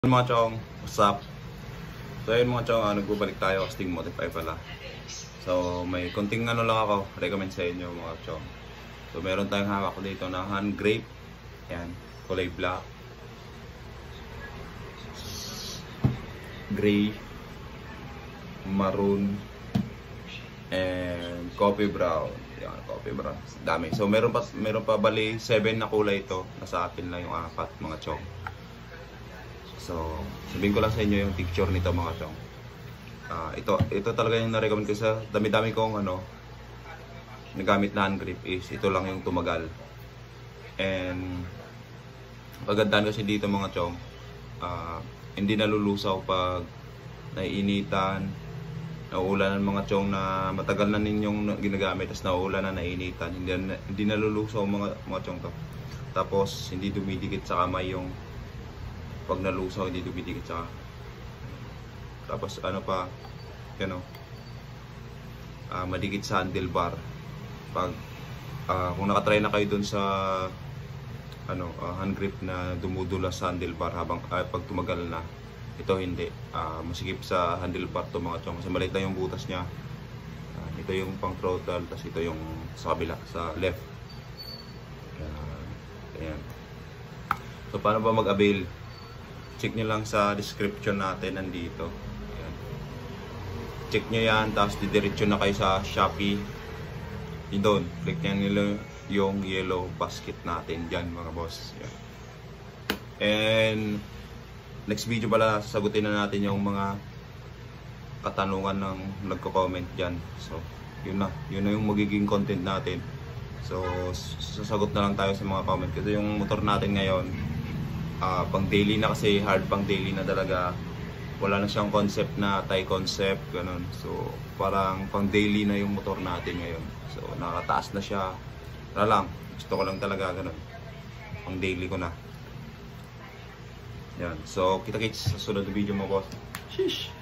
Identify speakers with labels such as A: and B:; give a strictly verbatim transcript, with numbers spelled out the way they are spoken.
A: Mga chong, what's up? So ayun mga chong, uh, nagbabalik tayo kasi Modify pala. So may konting ano lang ako, recommend sa inyo mga chong. So meron tayong hawak dito na hand grape. Yan, kulay black, gray, maroon, and coffee brown. Yan, coffee brown. Dami. So meron pa, meron pa bali seven na kulay ito. Nasa atin lang yung apat mga chong. So, sabihin ko lang sa inyo yung picture nito mga chong. Uh, ito, ito talaga yung na-recommend ko sa dami-dami kong ano, nagamit na hand grip is ito lang yung tumagal. And, pagandaan kasi dito mga chong, uh, hindi nalulusaw pag naiinitan, nauulanan mga chong na matagal na ninyong ginagamit, tapos nauulanan na nainitan, hindi, hindi nalulusaw mga, mga chong to. Tapos, hindi dumidikit sa kamay yung pag nalusaw, hindi dumidikit sa. Tapos ano pa, you know, uh, madikit sa handlebar. Pag uh, kung nakatry na kayo dun sa ano, uh, hand grip na dumudula sa handlebar habang uh, pag tumagal na, ito hindi. Uh, masikip sa handlebar to mga chong kasi maliit lang yung butas niya. Uh, ito yung pang throttle, tapos ito yung sa kabila, sa left. Uh, ayan. So paano ba mag-avail? Check nyo lang sa description natin nandito. Ayan. Check nyo yan, tapos didiretso na kayo sa Shopee. Yun doon, click nyo yung yellow basket natin dyan mga boss. Ayan. And next video pala, sasagutin na natin yung mga katanungan ng nagko-comment dyan. So, yun na. Yun na yung magiging content natin. So, sasagot na lang tayo sa mga comment. Kasi yung motor natin ngayon, Uh, pang daily na kasi, hard pang daily na talaga. Wala na siyang concept na Thai concept, ganun. So parang pang daily na yung motor natin ngayon. So nakataas na siya. Wala lang, gusto ko lang talaga ganun. Pang daily ko na. Yan. So kita-kits sa sunod na video mo boss. Sheesh.